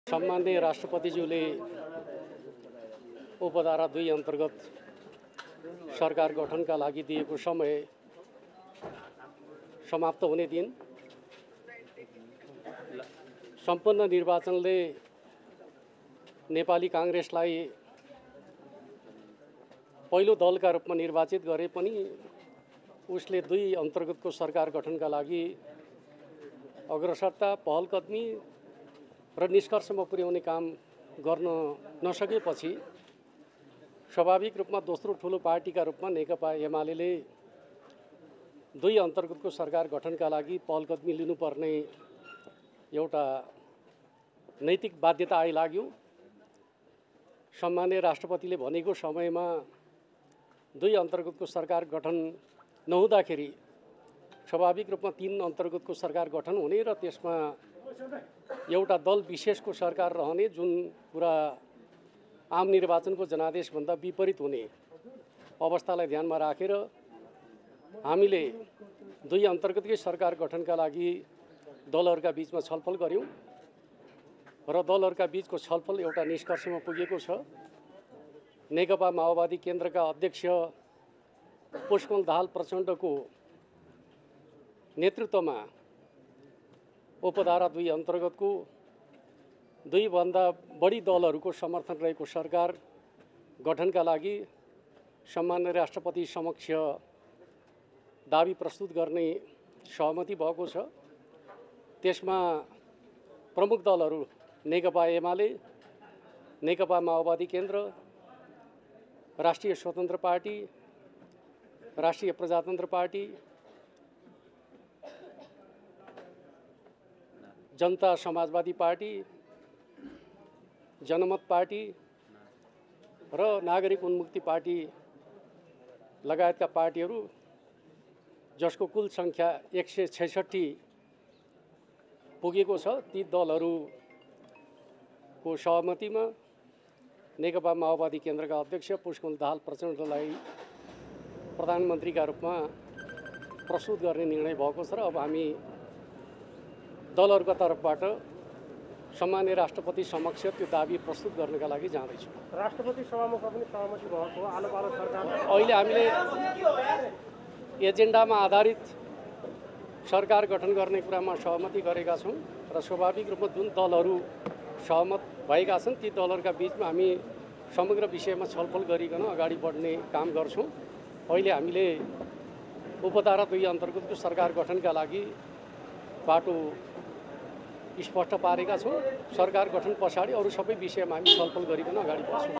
सम्माननीय राष्ट्रपतिज्यूले उपधारा 2 अन्तर्गत सरकार गठनका लागि दिएको समय समाप्त हुने दिन सम्पन्न निर्वाचनले नेपाली कांग्रेसलाई पहिलो दलका रूपमा निर्वाचित गरे पनि उसले 2 अन्तर्गतको सरकार गठनका लागि अग्रसरता पहलकदमी र निष्कर्षमा पुर्याउने काम गर्न नसकेपछि स्वाभाविक रूपमा दोस्रो ठुलो पार्टीका रूपमा नेकपा एमाले 2 अन्तर्गतको सरकार गठनका लागि पहलकदमी लिनुपर्ने एउटा नैतिक बाध्यता आइलाग्यो। सम्माननीय राष्ट्रपतिले भनेको समयमा 2 अन्तर्गतको सरकार गठन नहुँदाखेरि स्वाभाविक रूपमा 3 अन्तर्गतको सरकार गठन हुने र त्यसमा एउटा दल विशेषको सरकार रहने, जुन कुरा आम निर्वाचनको जनादेशभन्दा विपरीत हुने अवस्थालाई ध्यानमा राखेर हामीले 2 अन्तर्गतकै सरकार गठनका लागि दलहरूका बीचमा छलफल गर्यौं र दलहरूका बीचको छलफल एउटा निष्कर्षमा पुगेको छ। नेकपा माओवादी केन्द्रका अध्यक्ष पुष्पकमल दाहाल प्रचण्डको नेतृत्वमा उपधारा 2 अन्तर्गतको 2 भन्दा बढी दलहरूको समर्थन रहेको सरकार गठनका लागि सम्माननीय राष्ट्रपति समक्ष दाबी प्रस्तुत गर्ने सहमति भएको छ। त्यसमा प्रमुख दलहरू नेकपा एमाले, नेकपा माओवादी केन्द्र, राष्ट्रिय स्वतन्त्र पार्टी, राष्ट्रिय प्रजातन्त्र पार्टी, जनता समाजवादी पार्टी, जनमत पार्टी र नागरिक उन्मुक्ति पार्टी लगायतका पार्टीहरू, जसको कुल संख्या 166 पुगेको छ, ती दलहरूको सहमतिमा नेकपा माओवादी केन्द्रका अध्यक्ष पुष्पकमल दाहाल प्रचण्डलाई प्रधानमन्त्रीका रूपमा प्रस्तुत गर्ने निर्णय भएको छ र अब हामी दलहरूका तर्फबाट सम्माननीय राष्ट्रपति समक्ष त्यो दाबी प्रस्तुत गर्नका लागि जाँदैछौँ। राष्ट्रपति सभामुख पनि सहमति भएको आलो पालो सरकार अहिले हामीले एजेन्डामा आधारित सरकार गठन गर्ने कुरामा सहमति गरेका छौँ र स्वाभाविक रूपमा जुन दलहरू सहमत भएका छन् ती दलहरूका बीचमा हामी समग्र विषयमा छलफल गरिकन अगाडि बढ्ने काम गर्छौँ। अहिले हामीले उपधारा 2 अन्तर्गतको सरकार गठनका लागि बाटो स्पष्ट पारेका छौँ। सरकार गठन पछाडि अरू सबै विषयमा हामी छलफल गरिकन अगाडि बढ्छौँ।